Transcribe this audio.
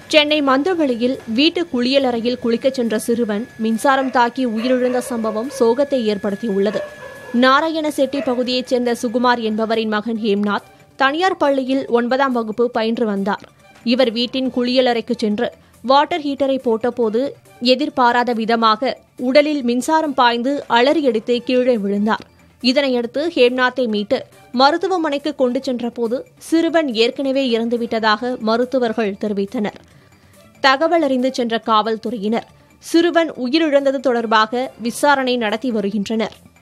சென்னை மந்தவெளியில் வீட்டு குளியலறையில் குளிக்கச் சென்ற சிறுவன் மின்சாரம் தாக்கி உயிரிழந்த சம்பவம் சோகத்தை ஏற்படுத்தியுள்ளது. நாராயணசெட்டி பகுதியைச் சேர்ந்த சுகுமார் என்பவரின் மகன் ஹேம்நாத் தனியார் பள்ளியில் 9ஆம் வகுப்பு பயின்று வந்தார். இவர் வீட்டின் குளியலறைக்கு சென்று வாட்டர் ஹீட்டரை போட்டபோது எதிர்பாராத விதமாக உடலில் மின்சாரம் பாய்ந்து அலறியடித்து கீழே விழுந்தார். இதனையடுத்து ஹேம்நாத்தை மீட்டு மருத்துவமனைக்கு கொண்டு சென்றபோது சிறுவன் ஏற்கனவே இறந்துவிட்டதாக மருத்துவர்கள் தெரிவித்தனர். தகவல் அறிந்து சென்ற காவல்துறையினர் சிறுவன் உயிரிழந்தது தொடர்பாக விசாரணை நடத்தி வருகின்றனர்.